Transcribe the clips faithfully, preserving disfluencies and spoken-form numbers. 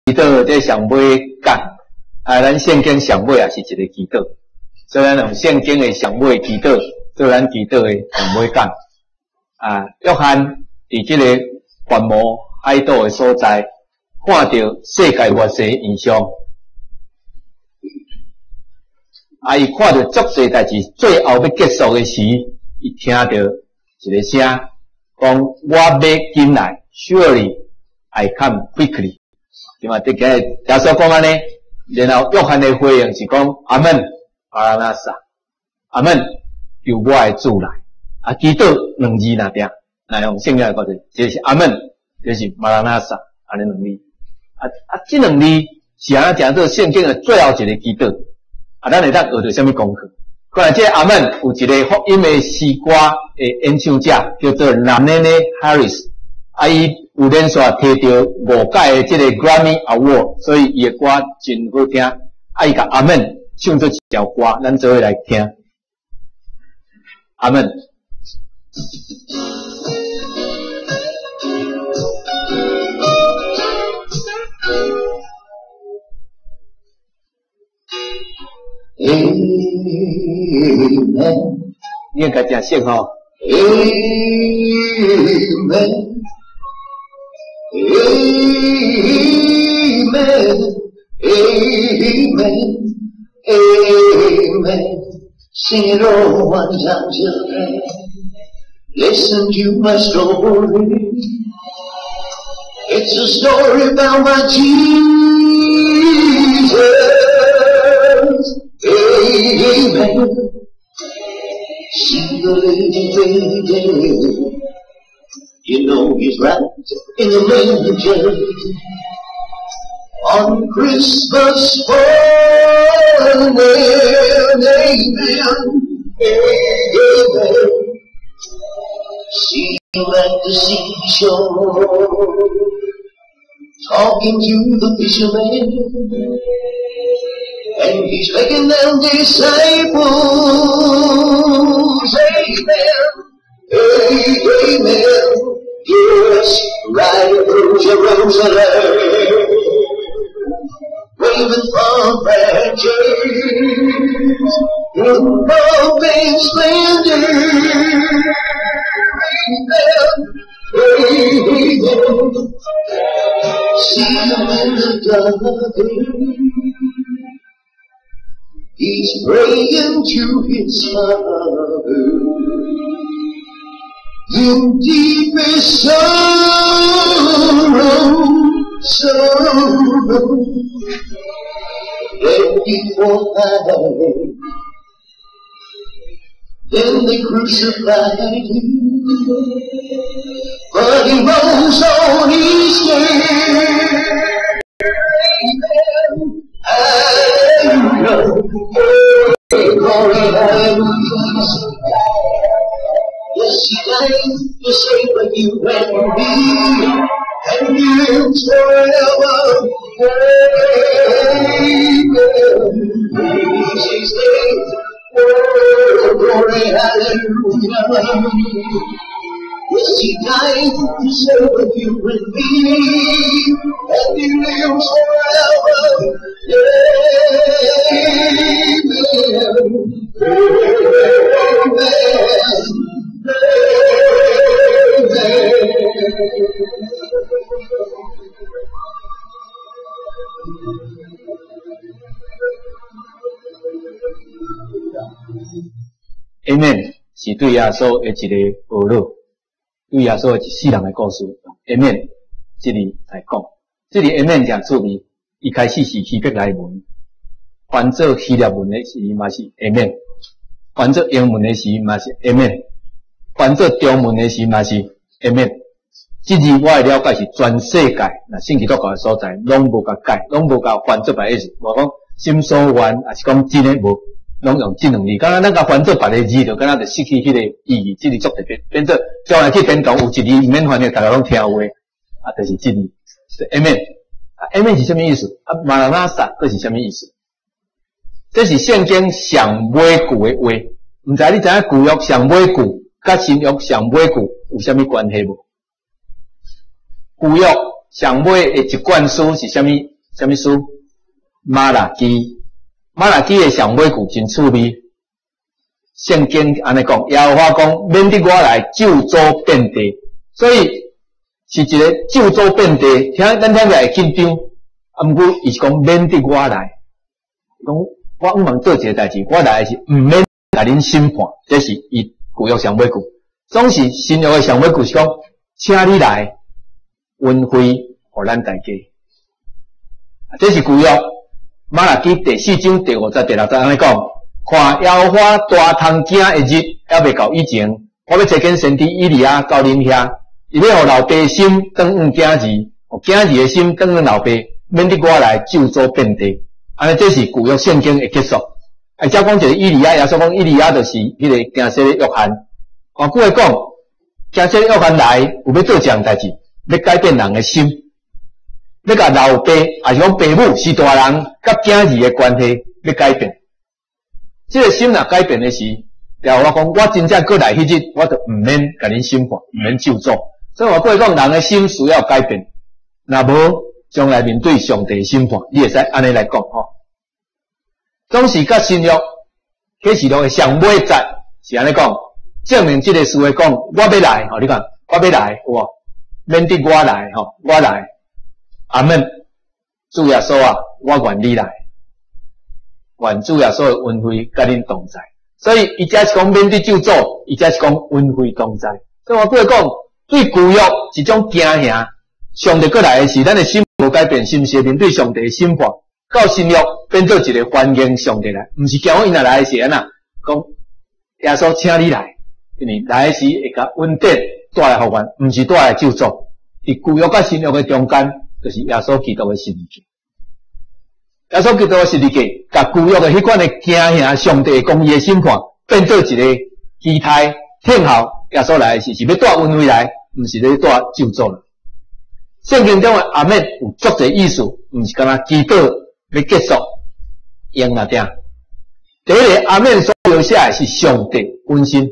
祷这上尾讲，啊，咱圣经上尾也是一个祈祷，所以咱用圣经的上尾祈祷做咱祈祷的上尾讲。啊，约翰伫这个幻魔海岛的所在，看到世界末世的异象，啊，伊看到足侪代志，最后要结束的时，伊听到一个声，讲我要进来 ，Surely I come quickly。对嘛？这个耶稣讲安尼，然后约翰的回应是讲阿门，阿拉那撒，阿门，由我的主来。啊，祈祷两字那点，那用圣经来讲就是，就是阿门，就是马拉纳撒，安尼两字。啊啊，这两字是安怎讲做圣经的最后一个祈祷。啊，咱会当学到什么功课？可能这个阿门有一个福音的诗歌的演唱者叫做 Nathaniel Harris， 啊，伊有连续摕到五届的这个 Grammy Award， 所以伊的歌真好听。啊，伊甲阿门唱做一条歌，咱做伙来听。阿门。 Amen. 你应该讲信吼。 Amen. Amen. Amen. Amen. Sing it all one time children. Listen to my story. It's a story about my Jesus. Amen. See the living baby. You know he's right in the manger. On Christmas morning, amen, amen. See you at the seashore, talking to the fishermen. And he's making them disciples. Amen. Amen. Yes, right through Jerusalem, waving from branches, in loving splendor. Amen. Amen. See him in the garden. He's praying to his Father in deepest sorrow, sorrow. Then before time, then they crucified him, but he rose on Easter. Hallelujah. Glory, hallelujah. Yes, he died to save you and me, and lives forever. Amen. Praise his name. Oh, glory, hallelujah. Yes, he died to save you and me, and he lives forever. Amen. Amen. Amen 是对耶稣的一个报道，对耶稣的一世人的故事。Amen 这里来讲，这里 Amen 讲出名，一开始是希伯来文，翻做希腊文的时嘛是 Amen， 翻做英文的时嘛是 Amen， 翻做中文的时嘛是 Amen。这字我的了解是全世界，那圣基督教的所在，拢无甲改，拢无甲翻做别个字，无讲心所愿，还是讲真的无。拢用这两字，刚刚咱甲翻做别个字，就敢若就失去迄个意义，这字作特别，变做将来去变讲有一字免翻的，大家拢听话，啊，就是这字，是 Amen。啊 ，Amen 是什么意思？啊，马拉纳撒这是什么意思？这是圣经上尾句的话，唔知你知影旧约上尾句，甲新约上尾句有啥物关系无？旧约上尾的一卷书是啥物什么书？马拉基，马拉基的上尾句真趣味。圣经安尼讲，耶和华讲，免得我来救助遍地，所以是一个救助遍地，听咱听起来会紧张，啊，毋过伊是讲免得我来，讲我毋茫做一个代志，我来是毋免甲恁审判，这是伊旧约上尾句。总是新约的上尾句是讲，请你来恩惠互咱大家。这是旧约马拉基第四章第五节第六节安尼讲。看耶和华大通惊的日还未到以前，我要找见先知以利亚到恁遐，伊要互老爸心转往囝儿，互囝儿的心转往老爸，免得我来救助遍地。安尼这是旧约圣经的结束。啊，再讲一个以利亚，耶稣讲以利亚就是迄个惊死的约翰。换句话讲，惊死的约翰来有要做这样代志，要改变人的心，要甲老爸也是讲父母是大人甲囝儿的关系要改变。这个心若改变的时，然后我讲，我真正过来迄日，我就毋免甲恁审判，毋免救助。所以我过讲，人的心需要改变。若无，将来面对上帝的审判，你会使安尼来讲吼。总是甲新约启示录的上尾节是安尼讲，证明这个事话讲，我要来吼，你看，我要来，有无？免得我来吼，我来。阿门。主耶稣啊，我愿你来。愿主耶稣的恩惠甲恁同在，所以伊才是讲免得救助，伊才是讲恩惠同在。所以我过讲，对旧约一种惊吓，上帝过来的是咱的心无改变，是毋是面对上帝的审判？到新约变做一个欢迎上帝来，毋是叫我因若来的是安那讲耶稣请你来，因为来的时会甲恩典带来福源，毋是带来救助。伫旧约甲新约的中间，就是耶稣基督的十字架。耶稣基督的十字架，甲旧约的迄款的惊吓上帝公义的审判，变做一个期待听候耶稣来的是，是要带恩惠来，毋是咧带救助了。圣经中的阿门有足侪意思，毋是干那祈祷要结束用那点。第一个阿门所描写的是上帝本身，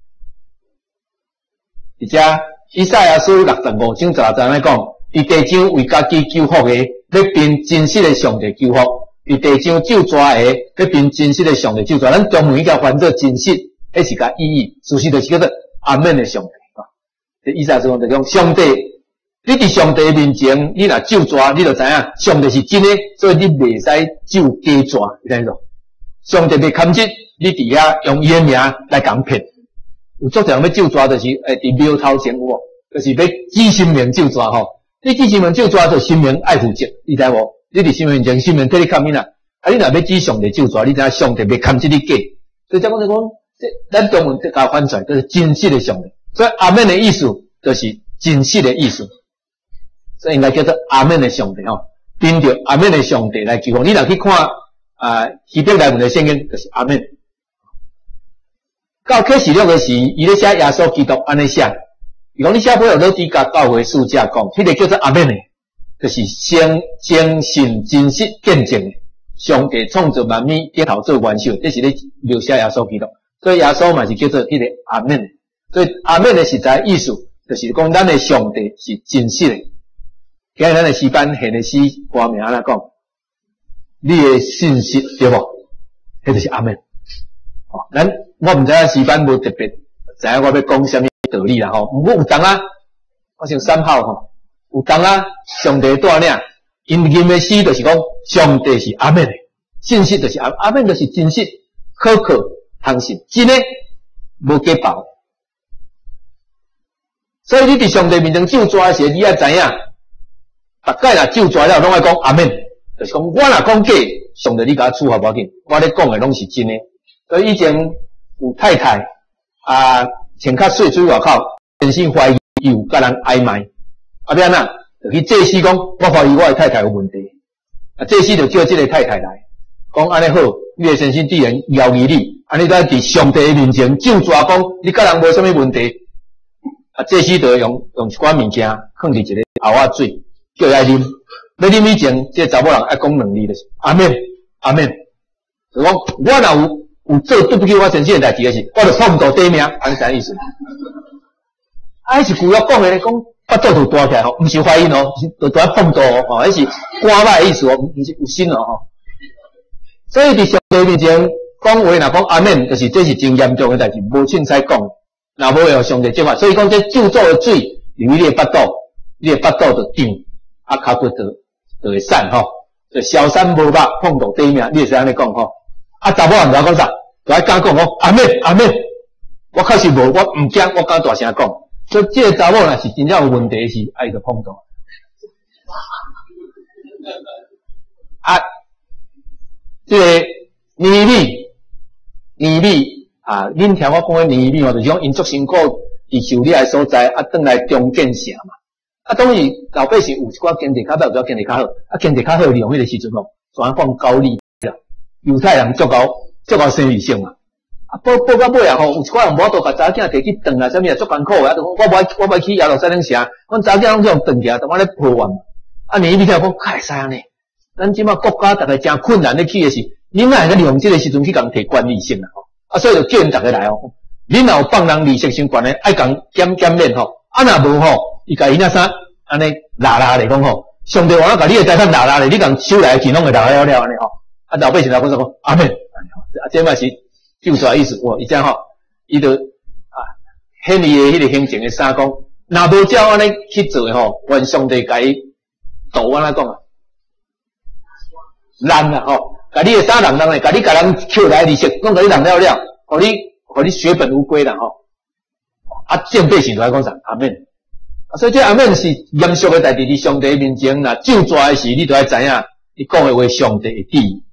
而且以赛亚书六十五章十六节来讲，伫地上为家己救福的。要凭真实的上帝救福，伫地上救抓的，要凭真实的上帝救抓。咱中文叫翻做真实，迄是个意义，事实就是叫做阿门的上帝。这意思是讲，就讲上帝，你伫上帝面前，你若救抓，你就知影上帝是真的，所以你袂使救假抓，你知无？上帝袂堪折，你伫遐用伊的名来讲骗。有作人要救抓，就是诶，伫庙头前有无？就是要举心命救抓吼。你举心命救抓做心命爱负责，你知无？你伫心命前心命替你看面啦。啊，你若要举上帝救抓，你知影上帝袂堪这你假。所以这讲就讲，这咱中文甲翻出来就是真实的上帝。所以阿门的意思就是真实的意思，所以应该叫做阿门的上帝吼。凭着阿门的上帝来救福。你若去看啊希伯来文的圣经，就是阿门。到启示录的时，伊咧写耶稣基督安尼写。伊讲你写尾后老底甲教会使者讲，迄个叫做阿门的，就是诚诚信真实见证的。上帝创造万物点头做元首，这是咧描写耶稣基督。所以耶稣嘛是叫做迄个阿门的。所以阿门的实在意思，就是讲咱的上帝是真实的。今日咱的诗班献的诗歌名安怎讲？你的信息对无？迄就是阿门。哦，咱我毋知影诗班无特别知影我要讲啥物道理啦吼。毋过有当啊，我想三号吼，有当啊，上帝带领，因吟的诗就是讲上帝是阿门的，信息就是阿阿门就是真实、可靠、通信，真的无假包。所以你伫上帝面前救抓时，你要知影，大概若救抓了，拢爱讲阿门，就是讲我若讲假，上帝你甲我处罚无要紧，我咧讲的拢是真的。所以以前有太太啊，穿较水水外口，先生怀疑伊有甲人暧昧，啊变哪，就去祭司讲，我怀疑我的太太有问题，啊祭司就叫这个太太来，讲安尼好，你的先生既然邀疑你，安尼在伫上帝面前救抓讲，你甲人无啥物问题。啊，祭司就用用一寡物件放伫一个后仔水，叫伊来啉。要啉以前，这个查某人爱讲两字就是阿门，阿门。就讲我若有有做对不起我先生的代志的是，我就痛到底命，安尼啥意思？啊，是旧约讲的咧，讲巴肚就大起来吼，毋是怀孕哦，是就在碰到哦，吼，迄是肝歹意思哦，毋是有心哦吼。所以伫上帝面前讲话，若讲阿免，就是这是真严重诶代志，无凊彩讲，若无会互上帝接法。所以讲这救助诶水入去你诶巴肚，你诶巴肚就胀，啊骹骨就就会散吼。就小山无肉碰到底面，你会使安尼讲吼。啊查某人就讲啥？就爱敢讲讲阿免阿免，我确实无，我毋惊，我敢大声讲。所以这个查某若是真正有问题是爱着碰到。啊，这个年米，年米啊，恁听我讲诶年米哦，就是讲因足辛苦伫受力诶所在，啊，转来中建城嘛。啊，当然老百姓有一寡经济较歹，有一寡经济较好，啊，经济较好利用迄个时阵哦，全放高利啦。犹太人足高足高生理性嘛。啊，报报到尾啊吼，有一寡人无度甲查囝摕去断啊，啥物啊，足艰苦诶，啊，就讲我无爱我无爱去亚罗山顶城，阮查囝拢这样断起来，同我咧破完。啊，年米听讲，较会使安尼。咱即马国家逐个真困难咧去诶是，恁哪会利用即个时阵去共摕管理性啦吼？啊，所以就叫因逐个来哦。恁若有放人利息相关诶，爱共检检验吼。啊，若无吼，伊甲因仔啥安尼拉拉咧讲吼，上帝话甲你诶财产拉拉咧，你共收来钱拢会拉了了安尼吼。啊，老百姓来讲说讲阿免，啊，这嘛是救出来意思，哇，伊这吼，伊就啊，显伊诶迄个行政诶三讲，若无照安尼去做诶吼，愿上帝甲伊度安怎讲啊？人啊吼，甲你诶三人人咧，甲你甲人扣来利息，拢甲你人了了，互你互你血本无归啦吼。啊，正百姓就来讲啥？阿免。啊，所以这阿免是严肃诶代志，伫上帝面前，若救抓诶时，你都要知影，你讲诶话上帝会记。